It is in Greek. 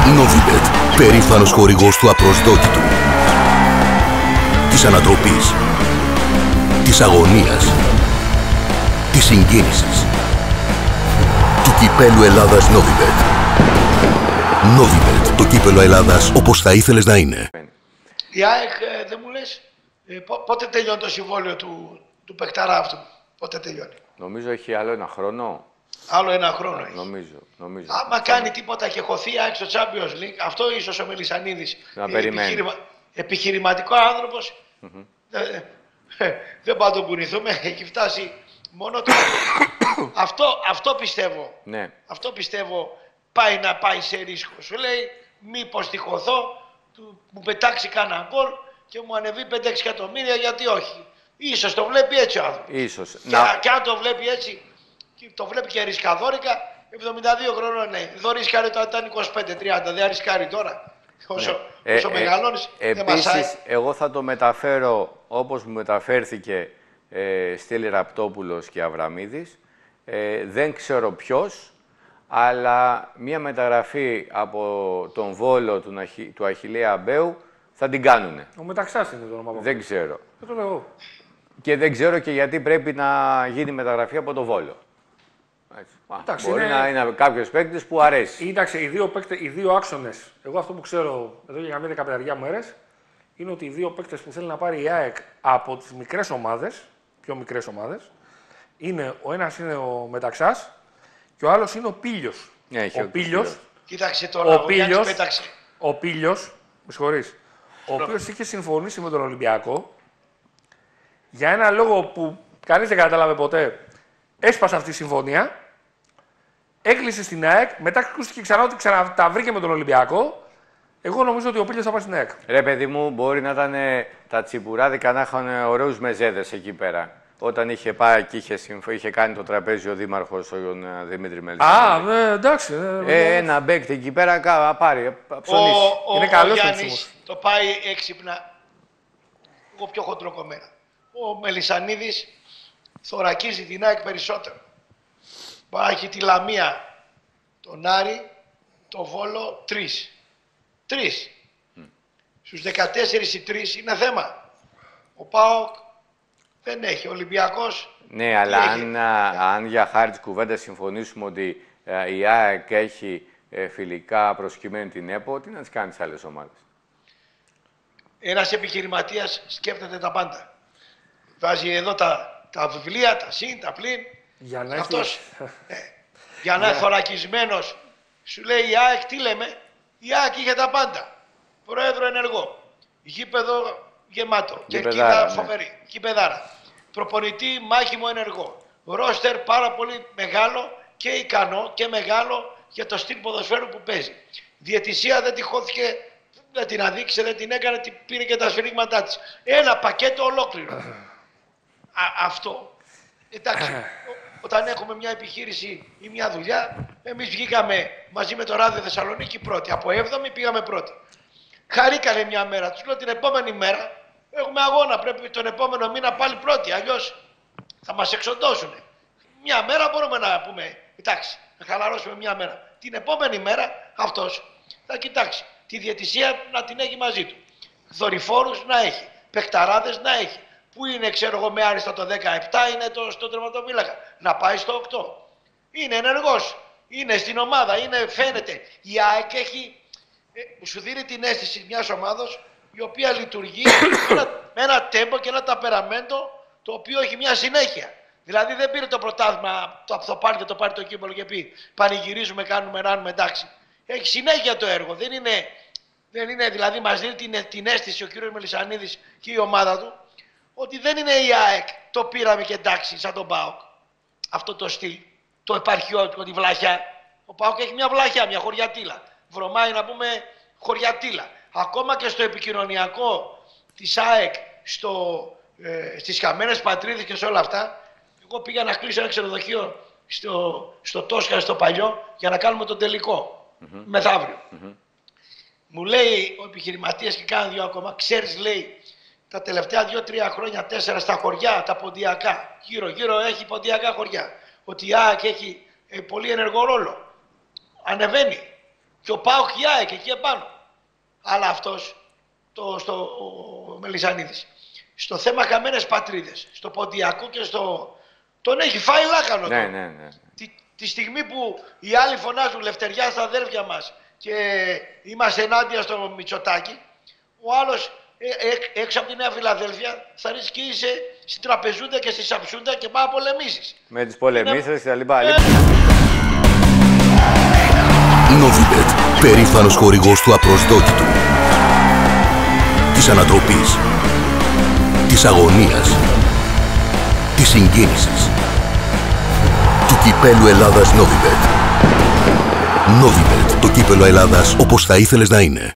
Novibet, περήφανος χορηγός του απροσδόκητου, της ανατροπής, της αγωνίας, της συγκίνησης, του κυπέλου Ελλάδας Novibet. Novibet, το κύπελο Ελλάδας όπως θα ήθελες να είναι. Η ΑΕΚ, δεν μου λες, πότε τελειώνει το συμβόλαιο του παικταρά αυτού, πότε τελειώνει? Νομίζω έχει άλλο ένα χρόνο. Άλλο ένα χρόνο έχει. Νομίζω. Άμα κάνει τίποτα και χωθεί η ΑΕΚ στο Champions League, αυτό ίσως ο Μελισσανίδης, να περιμένει. Επιχειρηματικό άνθρωπος, δεν πάω να τον κουνηθούμε, έχει φτάσει μόνο του. αυτό πιστεύω. Ναι. Αυτό πιστεύω να πάει σε ρίσκο. Σου λέει, μήπως τυχωθώ, μου πετάξει κανένα γκολ και μου ανεβεί 5-6 εκατομμύρια, γιατί όχι. Ίσως το βλέπει έτσι ο άνθρωπος. Ίσως. Και αν το βλέπει έτσι, το βλέπει και ρισκαδόρικα, 72 χρονών είναι. Εδώ ρισκάρει όταν ήταν 25-30, δεν ρισκάρει τώρα. Όσο μεγαλώνεις, δεν μασάει. Επίσης, εγώ θα το μεταφέρω όπως μου μεταφέρθηκε Στέλη Ραπτόπουλος και Αβραμίδης. Δεν ξέρω ποιος, αλλά μία μεταγραφή από τον Βόλο του Αχιλλέα Αμπέου θα την κάνουνε. Ο Μεταξάς είναι το όνομα. Δεν ξέρω. Δεν το λέω εγώ. Και δεν ξέρω και γιατί πρέπει να γίνει μεταγραφή από τον Βόλο. Εντάξει, μπορεί να είναι κάποιος παίκτης που αρέσει. Κοίταξε, οι δύο άξονες, εγώ αυτό που ξέρω εδώ για καμία 15 μέρες, είναι ότι οι δύο παίκτες που θέλει να πάρει η ΑΕΚ από τις μικρές ομάδες, πιο μικρές ομάδες, είναι ο ένας είναι ο Μεταξάς και ο άλλος είναι ο Πίλιος. Ο Πίλιος. Κοίταξε τώρα, ο Πίλιος, με συγχωρείς, ο οποίος είχε συμφωνήσει με τον Ολυμπιακό για ένα λόγο που κανείς δεν κατάλαβε ποτέ. Έσπασε αυτή η συμφωνία, έκλεισε στην ΑΕΚ, μετά ακούστηκε ξανά ότι τα βρήκε με τον Ολυμπιακό. Εγώ νομίζω ότι ο Πίλιος θα πάει στην ΑΕΚ. Ρε παιδί μου, μπορεί να ήταν τα τσιπουράδικα να είχαν ωραίους μεζέδες εκεί πέρα. Όταν είχε πάει και είχε κάνει το τραπέζι ο δήμαρχος, ο Δημήτρη Μελισσανίδη. Εντάξει. Ένα μπέκτη εκεί πέρα, πάρει, ψωνίσει. Είναι καλός ο Γιάννης το πάει έξυπνα, εγώ πιο χοντροκομμένα. Ο Μελισσανίδης θωρακίζει την ΑΕΚ περισσότερο. Έχει τη Λαμία, τον Άρη, το Βόλο, 3. Στους 14 οι 3 είναι θέμα. Ο ΠΑΟΚ δεν έχει. Ο Ολυμπιακός. Ναι, αλλά αν για χάρη της κουβέντας συμφωνήσουμε ότι η ΑΕΚ έχει φιλικά προσκυμένη την ΕΠΟ, τι να τις κάνει τις άλλες ομάδες? Ένας επιχειρηματίας σκέφτεται τα πάντα. Βάζει εδώ τα βιβλία, τα συν, τα πλην. Για να αυτός, για να είναι θωρακισμένος, σου λέει η ΑΕΚ, τι λέμε, η ΑΕΚ είχε τα πάντα. Πρόεδρο ενεργό, γήπεδο γεμάτο, κερκίδα φοβερή, γήπεδάρα. Προπονητή μάχημο ενεργό, ρόστερ πάρα πολύ μεγάλο και ικανό και μεγάλο για το στυλ ποδοσφαίρου που παίζει. Διαιτησία δεν τη χώθηκε, δεν την αδείξε, δεν την έκανε, την πήρε και τα σφυρίγματά της. Ένα πακέτο ολόκληρο. Αυτό. Εντάξει, όταν έχουμε μια επιχείρηση ή μια δουλειά, εμείς βγήκαμε μαζί με το Ράδιο Θεσσαλονίκη πρώτοι. Από 7η πήγαμε πρώτοι. Χαρήκανε μια μέρα. Τους λέω την επόμενη μέρα έχουμε αγώνα. Πρέπει τον επόμενο μήνα πάλι πρώτοι. Αλλιώς θα μας εξοντώσουν. Μια μέρα μπορούμε να πούμε, εντάξει, να χαλαρώσουμε μια μέρα. Την επόμενη μέρα αυτός θα κοιτάξει τη διαιτησία να την έχει μαζί του. Δορυφόρους να έχει. Παιχταράδες να έχει. Που είναι, ξέρω εγώ, με άριστα το 17, είναι στο τερματοφύλακα. Να πάει στο 8. Είναι ενεργός. Είναι στην ομάδα. Φαίνεται. Η ΑΕΚ έχει, σου δίνει την αίσθηση μιας ομάδος η οποία λειτουργεί με ένα τέμπο και ένα ταπεραμέντο το οποίο έχει μια συνέχεια. Δηλαδή δεν πήρε το πρωτάθλημα, το πάρει και το πάρει το κύπελλο και πει πανηγυρίζουμε, κάνουμε, ράνουμε, εντάξει. Έχει συνέχεια το έργο. Δεν είναι δηλαδή μας δίνει την αίσθηση ο κύριος Μελισσανίδης και η ομάδα του ότι δεν είναι η ΑΕΚ, το πήραμε και εντάξει, σαν τον ΠΑΟΚ. Αυτό το στυλ, το επαρχιώτικο, τη βλαχιά. Ο ΠΑΟΚ έχει μια βλαχιά, μια χωριατήλα. Βρωμάει να πούμε χωριατήλα. Ακόμα και στο επικοινωνιακό της ΑΕΚ, στις Καμένες Πατρίδες και σε όλα αυτά, εγώ πήγα να κλείσω ένα ξενοδοχείο στο Τόσκα, στο παλιό, για να κάνουμε τον τελικό. Μεθαύριο. Μου λέει ο επιχειρηματίας και κάνει δύο ακόμα, ξέρεις, λέει, τα τελευταία 2-3 χρόνια, 4 στα χωριά, τα ποντιακά, γύρω-γύρω έχει ποντιακά χωριά. Ότι η ΑΕΚ έχει πολύ ενεργό ρόλο. Ανεβαίνει. Και ο ΠΑΟΚ και η ΑΕΚ εκεί επάνω. Αλλά αυτός, ο Μελισανίδης, στο θέμα Καμένες Πατρίδες, στο Ποντιακό και τον έχει φάει λάκανο. Ναι. Τη στιγμή που οι άλλοι φωνάζουν Λευτεριά στα αδέρφια μας και είμαστε ενάντια στο Μητσοτάκη, ο άλλος έξω από τη Νέα Φιλαδέλφια θα ρισκείσαι στην Τραπεζούντα και στη Σαψούντα και πάει να πολεμήσεις. Με τις πολεμήσεις και τα λοιπά. Novibet, περήφανος χορηγός του απροσδόκητου, της ανατροπής, της αγωνίας, της συγκίνησης, του κυπέλου Ελλάδας Novibet. Novibet, το κύπελο Ελλάδας όπως θα ήθελες να είναι.